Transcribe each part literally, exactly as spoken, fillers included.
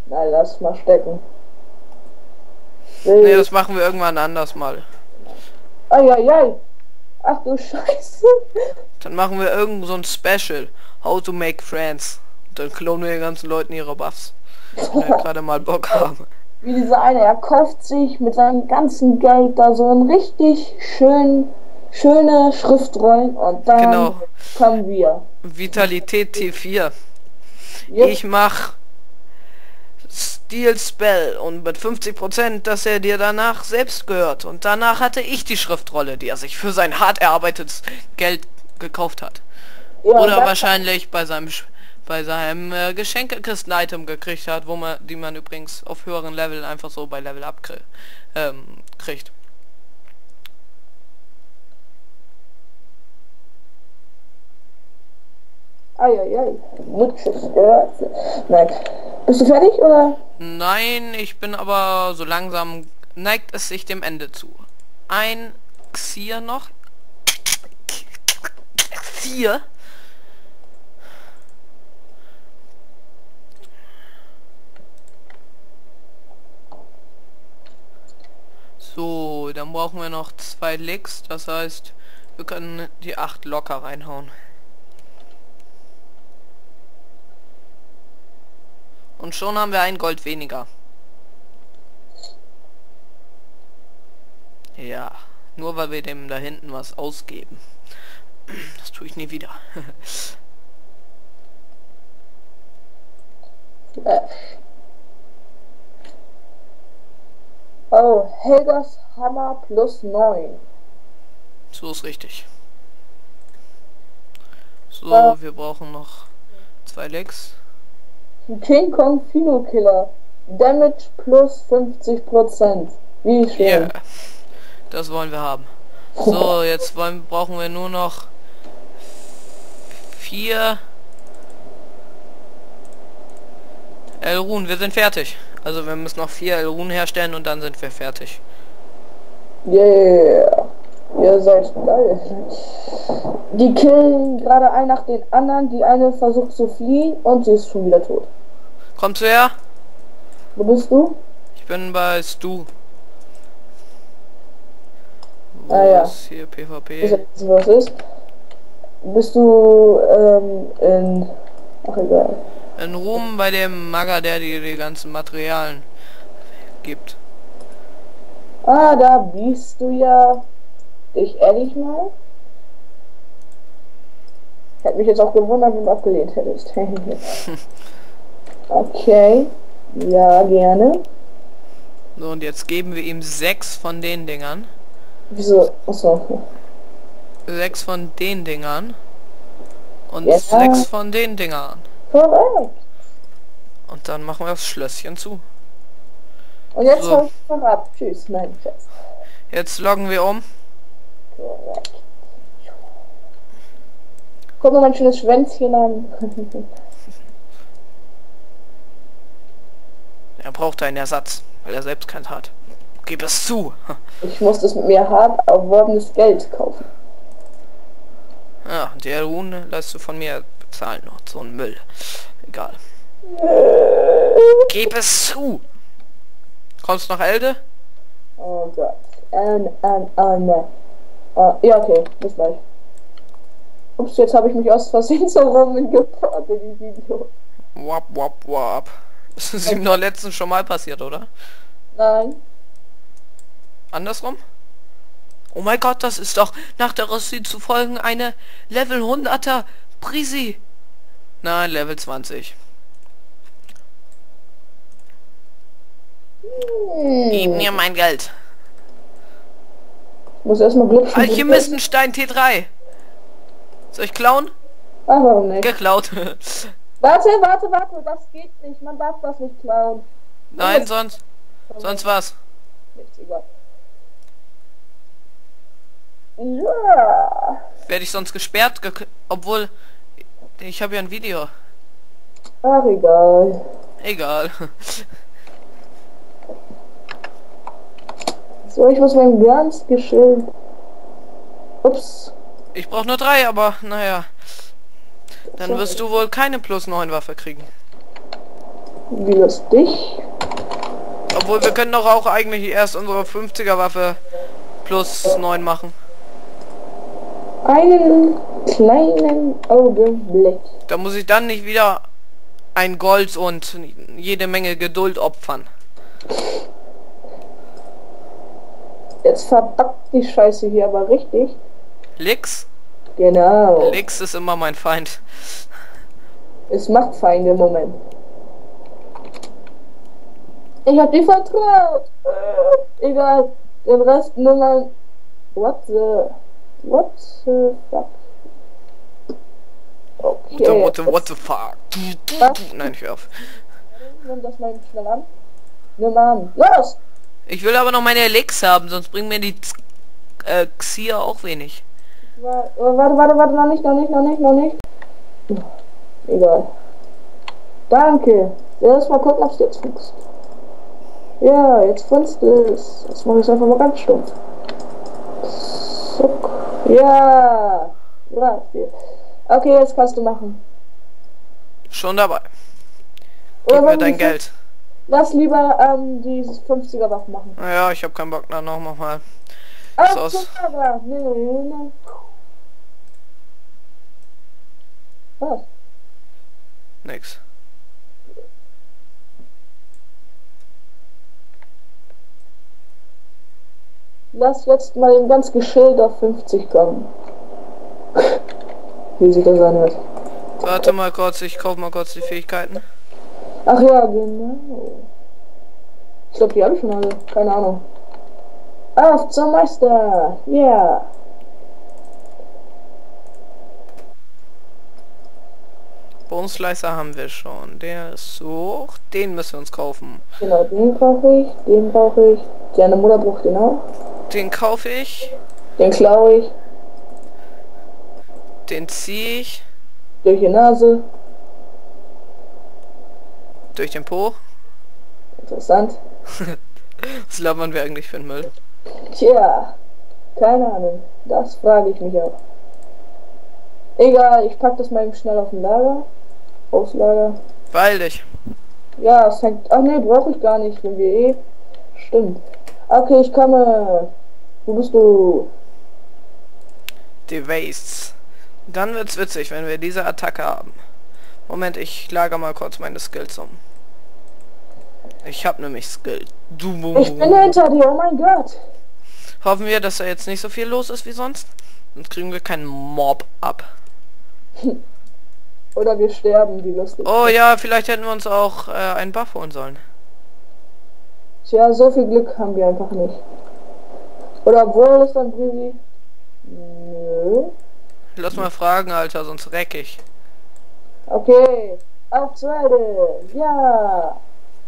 Nein, lass mal stecken. Nee, Will. das machen wir irgendwann anders mal. Eieiei. Ach du Scheiße. Dann machen wir irgend so ein Special. How to make friends. Und dann klonen wir den ganzen Leuten ihre Buffs. Wenn wir gerade mal Bock haben. Wie dieser eine, er kauft sich mit seinem ganzen Geld da so ein richtig schön, schöne Schriftrollen und dann Genau. kommen wir. Vitalität T vier. Jupp. Ich mach Steel Spell und mit fünfzig Prozent, dass er dir danach selbst gehört. Und danach hatte ich die Schriftrolle, die er sich für sein hart erarbeitetes Geld gekauft hat. Ja, und Oder dann, wahrscheinlich bei seinem Sch- bei seinem äh, Geschenkekisten-Item gekriegt hat, wo man, die man übrigens auf höheren Leveln einfach so bei Level Up krie ähm, kriegt. eieiei, Mutsches gehört. Nein. Bist du fertig oder? Nein, ich bin aber so langsam neigt es sich dem Ende zu. Ein Xier noch. Xier. So, dann brauchen wir noch zwei Licks, das heißt, wir können die acht locker reinhauen. Und schon haben wir ein Gold weniger. Ja, nur weil wir dem da hinten was ausgeben. Das tue ich nie wieder. Äh. Oh, Helgas Hammer plus neun. So ist richtig. So, Äh. wir brauchen noch zwei Lecks. King Kong Philo Killer. Damage plus fünfzig Prozent. Wie schön. Ja, yeah, das wollen wir haben. So, jetzt wollen, brauchen wir nur noch vier Elrun. Wir sind fertig. Also wir müssen noch vier Elrun herstellen und dann sind wir fertig. Yeah. Ihr seid geil. Die killen gerade einen nach den anderen. Die eine versucht zu fliehen und sie ist schon wieder tot. Kommst du her? Wo bist du? Ich bin bei Stu. Wo Ah, ja. ist hier Ich PvP? weiß nicht, was ist. Bist du ähm, in... Ach, egal. In Ruhm bei dem Magger, der dir die ganzen Materialien gibt. Ah, da bist du ja. Ich ehrlich mal. Ich hätte mich jetzt auch gewundert, wenn du abgelehnt hättest. Okay. Ja, gerne. So, und jetzt geben wir ihm sechs von den Dingern. Wieso? Achso. Sechs von den Dingern. Und Ja. sechs von den Dingern. Korrekt. Und dann machen wir das Schlösschen zu. Und jetzt So. hau ich noch ab. Tschüss, mein Schatz. Jetzt loggen wir um. Korrekt. Guck mal mein schönes Schwänzchen an. Er braucht einen Ersatz, weil er selbst keinen hat. Gib es zu. Ich muss das mit mir hart erworbenes Geld kaufen. Ja, die Elrun lässt du von mir bezahlen. Noch so ein Müll. Egal. Gib es zu. Kommst noch Elde? Oh Gott. Ähm, ähm, ähm, äh, ja, okay. Bis gleich. Ups, jetzt habe ich mich aus Versehen so rumgebracht in die Video. Wap, wap, wap. Das ist ihm doch letztens schon mal passiert, oder? Nein. Andersrum? Oh mein Gott, das ist doch nach der Rossi zu folgen eine Level hunderter Prisi. Nein, Level zwanzig. Hm. Gib mir mein Geld. Ich muss erstmal glückschen. Alchemistenstein T drei. Soll ich klauen? Ah, warum nicht? Geklaut. Warte, warte, warte. Das geht nicht. Man darf das nicht klauen. Nein, sonst. Sonst was. Nichts, egal. Ja. Werde ich sonst gesperrt? Ge obwohl, ich habe ja ein Video. Ach, egal. Egal. So, ich muss mein ganz geschillt. Ups. Ich brauche nur drei, aber naja. Dann Sorry. wirst du wohl keine plus neun Waffe kriegen. Wie lustig. Obwohl, wir können doch auch eigentlich erst unsere fünfziger Waffe plus neun machen. Einen kleinen Augenblick. Da muss ich dann nicht wieder ein Gold und jede Menge Geduld opfern. Jetzt verbackt die Scheiße hier aber richtig. Lix? Genau. Lix ist immer mein Feind. Es macht Feinde im Moment. Ich hab dir vertraut. Äh, egal. Den Rest nur mal. What the... What the fuck? Okay. What the, what the, what the fuck? Was? Nein, ich hör auf. Nimm das mal schnell an. Nimm an. Los! Ich will aber noch meine Elix haben, sonst bringen mir die äh, Xia auch wenig. Warte, warte, warte, warte, noch nicht, noch nicht, noch nicht, noch nicht. Egal. Danke. Erst mal gucken, ob es jetzt funzt. Ja, jetzt funzt es. Jetzt mache ich es einfach mal ganz stumpf. Zuck. Ja. Ja. Okay, jetzt kannst du machen. Schon dabei. Oder Gib mir wollen wir dein die Geld. fünf- Lass lieber ähm, dieses fünfziger Waffen machen. Naja, ich habe keinen Bock da noch mal. Ah, So aus- guck mal. Nee, nee, nee. Was? Nix. Lass jetzt mal eben ganz geschillt auf fünfzig kommen. Wie sich das anhört. Warte mal kurz, ich kaufe mal kurz die Fähigkeiten. Ach ja, genau. Ich glaube, die habe ich schon alle. Keine Ahnung. Auf zum Meister! Ja! Yeah. Bone-Slicer haben wir schon. Der ist so. Den müssen wir uns kaufen. Genau, den brauche ich, den brauche ich. Deine Mutter braucht den auch. Den kaufe ich. Den klaue ich. Den ziehe ich. Durch die Nase. Durch den Po. Interessant. Was labern wir eigentlich für einen Müll? Tja, keine Ahnung. Das frage ich mich auch. Egal, ich pack das mal eben schnell auf den Lager. Auslager. Beeil dich. Ja, es hängt. Ach nee, brauche ich gar nicht, wenn wir eh. Stimmt. Okay, ich komme. Wo bist du? Die Wastes. Dann wird's witzig, wenn wir diese Attacke haben. Moment, ich lager mal kurz meine Skills um. Ich habe nämlich Skill. Du. Ich bin hinter dir, oh mein Gott. Hoffen wir, dass da jetzt nicht so viel los ist wie sonst. Sonst kriegen wir keinen Mob ab. Oder wir sterben, wie lustig. Oh ja, vielleicht hätten wir uns auch äh, einen Buff holen sollen. Tja, so viel Glück haben wir einfach nicht. Oder obwohl es dann Brisi. Nö. Lass mal fragen, Alter, sonst reck ich. Okay. Auf zweite. Ja.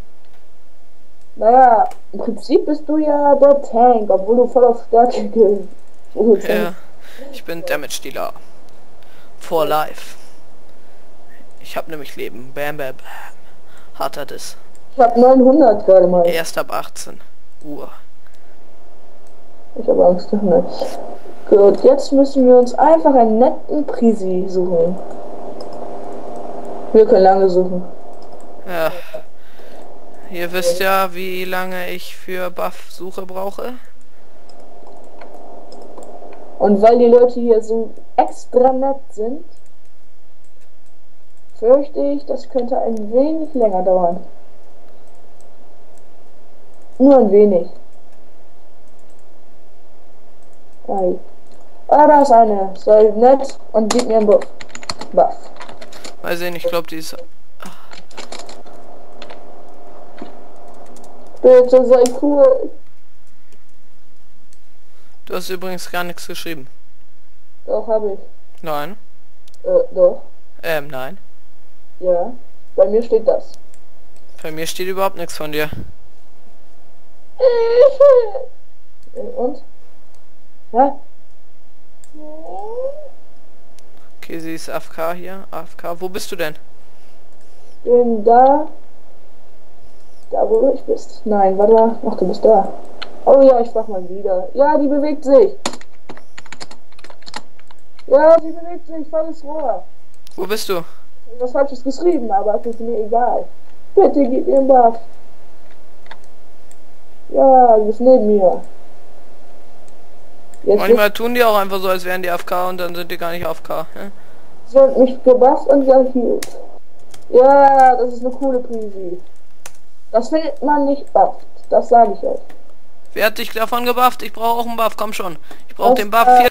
Naja, im Prinzip bist du ja der Tank, obwohl du voll auf Stärke gehst. Ja, ich bin Damage Dealer. For life. Ich hab nämlich Leben. Bam, bam, bam. Harter Diss. Ich hab neunhundert gerade mal. Erst ab achtzehn Uhr. Ich habe Angst davor. Gut, jetzt müssen wir uns einfach einen netten Prisi suchen. Wir können lange suchen. Ja. Ihr wisst ja, wie lange ich für Buff-Suche brauche. Und weil die Leute hier so extra nett sind, fürchte ich, das könnte ein wenig länger dauern. Nur ein wenig. Ei. Ah, da ist eine. Sei nett und gib mir einen Buff. Buff. Mal sehen, ich glaube, die ist... Bitte sei cool. Du hast übrigens gar nichts geschrieben. Doch, habe ich. Nein. Äh, doch. Ähm, nein. Ja. Bei mir steht das. Bei mir steht überhaupt nichts von dir. Und? Hä? Okay, sie ist A F K hier. A F K. Wo bist du denn? Bin da. Da, wo du bist. Nein, warte mal. Ach, du bist da. Oh ja, ich mach mal wieder. Ja, die bewegt sich. Ja, sie bewegt sich. Volles Rohr. Wo bist du? Was Falsches geschrieben, aber es ist mir egal. Bitte gib mir einen Buff. Ja, du bist neben mir. Jetzt Manchmal tun die auch einfach so, als wären die A F K und dann sind die gar nicht A F K. Ja? wird mich gebufft und gehielt. Ja, das ist eine coole Prise. Das findet man nicht bufft. Das sage ich euch. Wer hat dich davon gebufft? Ich brauche auch einen Buff, komm schon. Ich brauche Das, den Buff äh, vier.